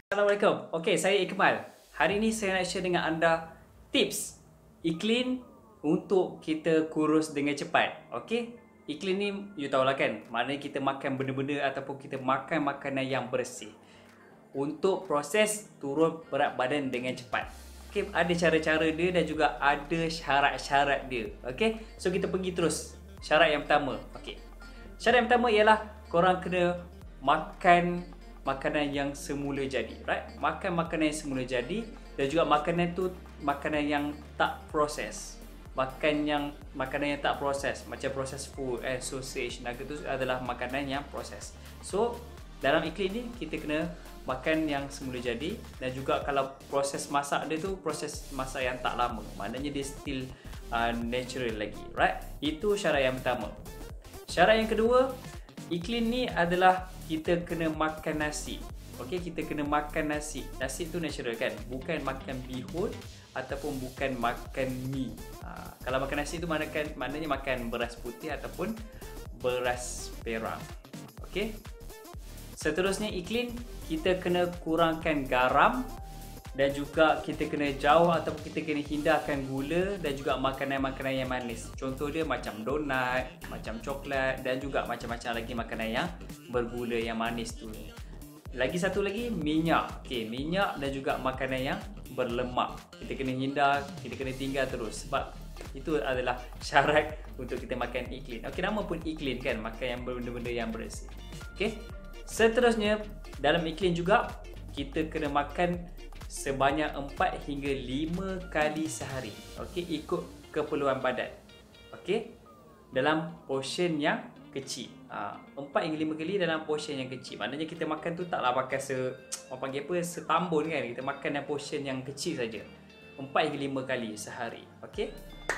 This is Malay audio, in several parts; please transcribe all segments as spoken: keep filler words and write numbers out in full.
Assalamualaikum. Okey, saya Ikmal. Hari ini saya nak share dengan anda tips iklim untuk kita kurus dengan cepat. Okey? Iklim ni you tahulah kan, maknanya kita makan benda-benda ataupun kita makan makanan yang bersih untuk proses turun berat badan dengan cepat. Okey, ada cara-cara dia dan juga ada syarat-syarat dia. Okey? So kita pergi terus. Syarat yang pertama. Okey. Syarat yang pertama ialah korang kena makan makanan yang semula jadi, right? Makan makanan yang semula jadi dan juga makanan tu makanan yang tak proses. Makan yang makanan yang tak proses, macam processed food, eh, sausage, nugget tu adalah makanan yang proses. So, dalam iklim ni kita kena makan yang semula jadi dan juga kalau proses masak dia tu proses masak yang tak lama. Maknanya dia still uh, natural lagi, right? Itu syarat yang pertama. Syarat yang kedua, iklim ni adalah kita kena makan nasi. Okey, kita kena makan nasi. Nasi tu natural kan? Bukan makan bihun ataupun bukan makan mi. Ha, kalau makan nasi tu maknanya, maknanya makan beras putih ataupun beras perang. Okey. Seterusnya iklim, kita kena kurangkan garam dan juga kita kena jauh ataupun kita kena hindarkan gula dan juga makanan-makanan yang manis. Contoh dia macam donat, macam coklat dan juga macam-macam lagi makanan yang bergula yang manis tu. Lagi satu lagi, minyak. Okey, minyak dan juga makanan yang berlemak. Kita kena hindar, kita kena tinggal terus sebab itu adalah syarat untuk kita makan iklim. Okey, nama pun iklim kan, makan yang benda-benda yang bersih. Okey. Seterusnya, dalam iklim juga kita kena makan sebanyak empat hingga lima kali sehari. Okey, ikut keperluan badan. Okey, dalam portion yang kecil. Ha, empat hingga lima kali dalam portion yang kecil. Maknanya kita makan tu taklah pakai se orang panggil apa setambun kan. Kita makan dalam portion yang kecil saja. empat hingga lima kali sehari. Okey.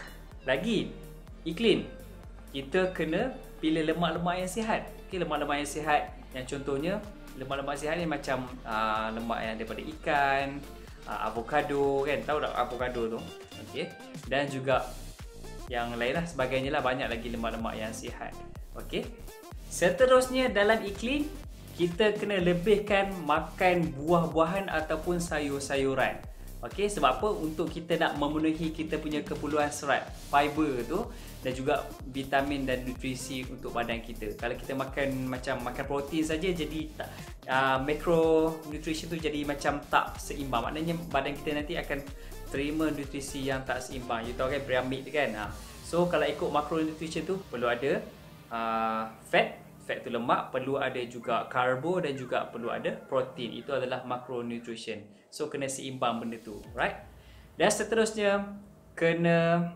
Lagi iklim, kita kena pilih lemak-lemak yang sihat. Okey, lemak-lemak yang sihat yang contohnya lemak-lemak sihat ni macam uh, lemak yang daripada ikan, uh, avocado kan, tahu tak avocado tu? Okey. Dan juga yang lain lah sebagainya lah, banyak lagi lemak-lemak yang sihat. Okey. Seterusnya dalam iklim, kita kena lebihkan makan buah-buahan ataupun sayur-sayuran. Okey, sebab apa? Untuk kita nak memenuhi kita punya keperluan serat, fiber tu dan juga vitamin dan nutrisi untuk badan kita. Kalau kita makan macam makan protein saja, jadi tak, uh, macronutrition tu jadi macam tak seimbang. Maknanya badan kita nanti akan terima nutrisi yang tak seimbang. You tahu kan piramid kan? Ha. So kalau ikut macronutrition tu perlu ada uh, fat, fat tu lemak, perlu ada juga karbo dan juga perlu ada protein. Itu adalah macronutrition. So kena seimbang benda tu, right? Dan seterusnya kena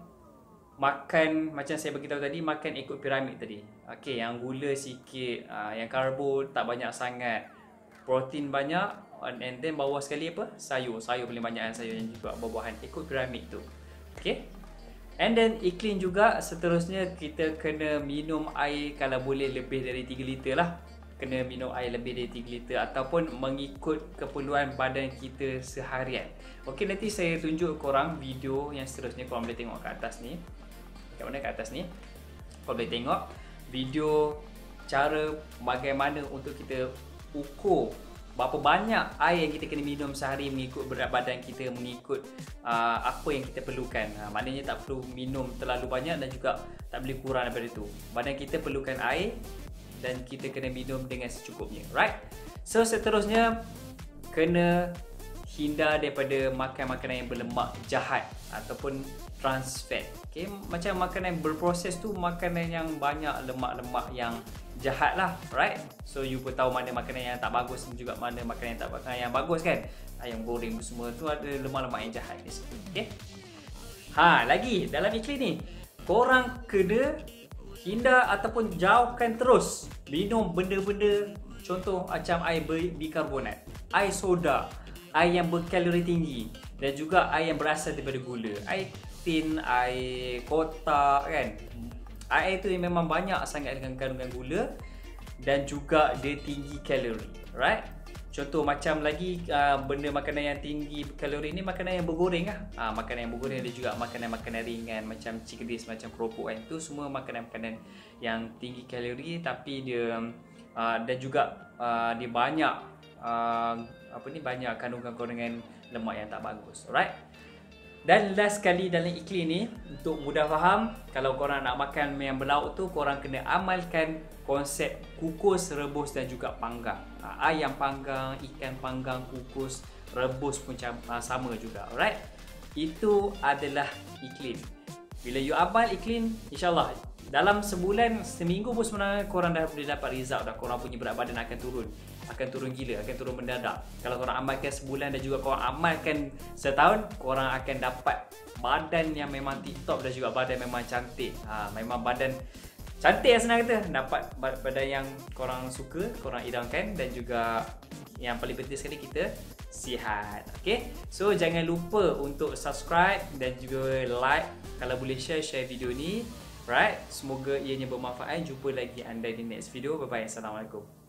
makan macam saya beritahu tadi, makan ikut piramid tadi. Okey, yang gula sikit, uh, yang karbo tak banyak sangat, protein banyak, and then bawah sekali apa? Sayur. Sayur paling banyak, sayur yang juga buah-buahan, ikut piramid tu. Okey. And then iklim juga seterusnya kita kena minum air kalau boleh lebih dari tiga liter lah. Kena minum air lebih dari tiga liter ataupun mengikut keperluan badan kita seharian. Okey, nanti saya tunjuk korang video yang seterusnya, korang boleh tengok kat atas ni. Kat mana kat atas ni? Korang boleh tengok video cara bagaimana untuk kita ukur berapa banyak air yang kita kena minum sehari mengikut berat badan kita, mengikut uh, apa yang kita perlukan. Uh, maknanya tak perlu minum terlalu banyak dan juga tak boleh kurang daripada itu. Badan kita perlukan air dan kita kena minum dengan secukupnya, right? So seterusnya kena hindar daripada makan makanan yang berlemak jahat ataupun trans fat. Okay? Macam makanan yang berproses tu makanan yang banyak lemak-lemak yang jahat lah, right? So you pun tahu mana makanan yang tak bagus dan juga mana makanan yang tak makanan yang bagus kan? Ayam goreng semua tu ada lemak-lemak yang jahat di situ. Okay? Ha, lagi dalam iklim ni korang kena hindar ataupun jauhkan terus minum benda-benda contoh macam air bikarbonat, air soda, air yang berkalori tinggi dan juga air yang berasal daripada gula, air tin, air kotak kan. Air tu memang banyak sangat dengan kandungan gula dan juga dia tinggi kalori, right? Contoh macam lagi uh, benda makanan yang tinggi kalori ni makanan yang bergoreng lah. Uh, makanan yang bergoreng ada juga makanan-makanan ringan macam chickpeas, macam keropok kan. Itu semua makanan-makanan yang tinggi kalori tapi dia uh, dan juga uh, dia banyak uh, apa ni banyak kandungan-kandungan lemak yang tak bagus. Alright. Dan last sekali dalam iklim ni, untuk mudah faham, kalau korang nak makan yang berlauk tu, korang kena amalkan konsep kukus, rebus dan juga panggang. Ha, ayam panggang, ikan panggang, kukus, rebus pun sama juga. Alright. Itu adalah iklim. Bila you amal iklim, insyaAllah dalam sebulan, seminggu pun sebenarnya korang dah boleh dapat result dah. Korang punya berat badan akan turun. Akan turun gila, akan turun mendadak. Kalau korang amalkan sebulan dan juga korang amalkan setahun, korang akan dapat badan yang memang tip-top dan juga badan memang cantik. Ha, memang badan cantik lah senang kata. Dapat badan yang korang suka, korang idamkan, dan juga yang paling penting sekali kita sihat. Okay, so jangan lupa untuk subscribe dan juga like. Kalau boleh share, share video ni. Right, semoga ianya bermanfaat. Jumpa lagi anda di next video. Bye bye. Assalamualaikum.